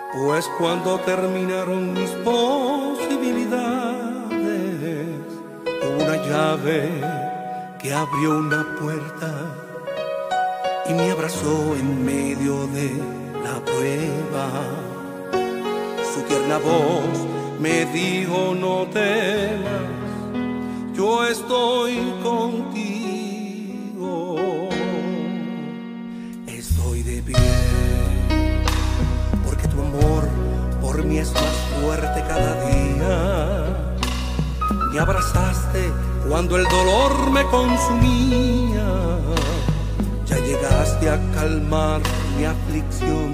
Pues cuando terminaron mis posibilidades, hubo una llave que abrió una puerta y me abrazó en medio de la prueba. Su tierna voz me dijo: no temas, yo estoy contigo. Estoy de pie porque tu amor por mí es más fuerte cada día. Me abrazaste cuando el dolor me consumía. Ya llegaste a calmar mi aflicción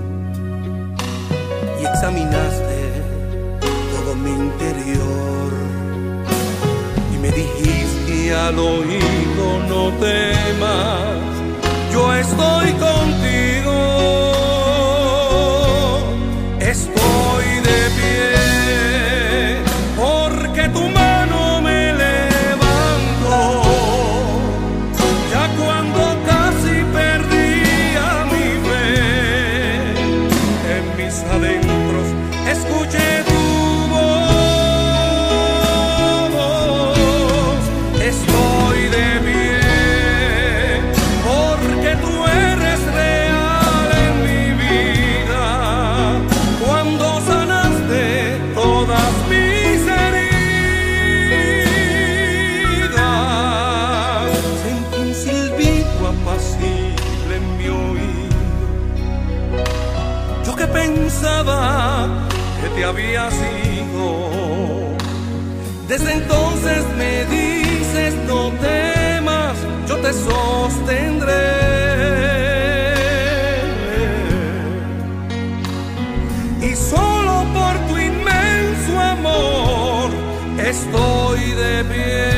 y examinaste todo mi interior. Y me dijiste al oído: no temas, yo estoy contigo. Estoy de pie porque tu mano me levantó. Ya cuando casi perdía mi fe, en mis adentros escuché tu voz. Estoy de pie porque tú eres real en mi vida. Cuando sanaste todas mis heridas, sentí un silbido apacible en mi oído. Yo que pensaba que te habías ido, desde entonces me dices: no temas, yo te sostendré. Y solo por tu inmenso amor estoy de pie.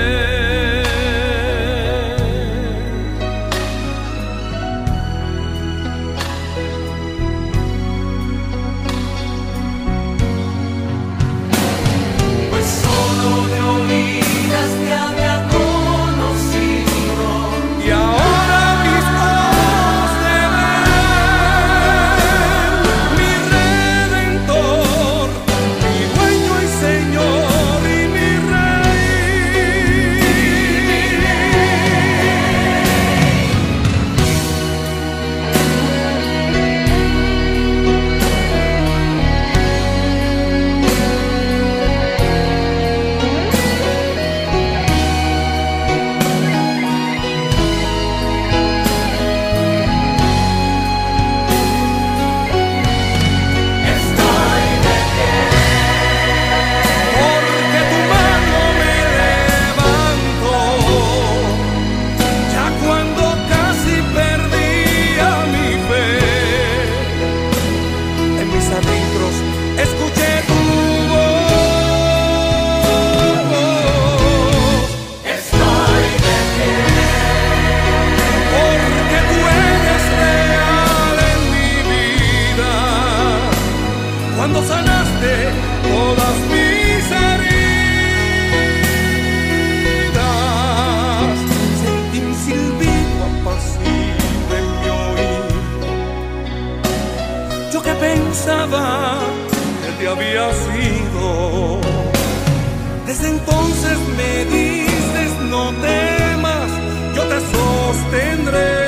Pues solo de oídas te había conocido, Y ahora mis ojos te ven, mi Redentor, mi dueño y Señor y mi Rey. estoy de pie, Porque tu mano me levantó, ya cuando casi perdía mi fe. En mis adentros escuché tu voz. estoy de pie, Porque tú eres real en mi vida. Cuando sanaste todas mis heridas, sentí un silbido apacible en mi oído. Yo que pensaba que te habías ido, desde entonces me dices: no temas, yo te sostendré.